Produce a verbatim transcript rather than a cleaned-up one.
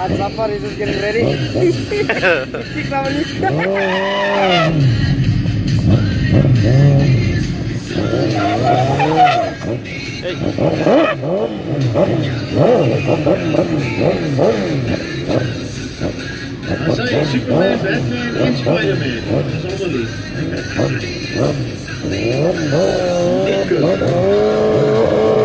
Uh, Zafer is just getting ready. Kick naman I saw you, Superman, Batman, and Spider-Man. That's all the league.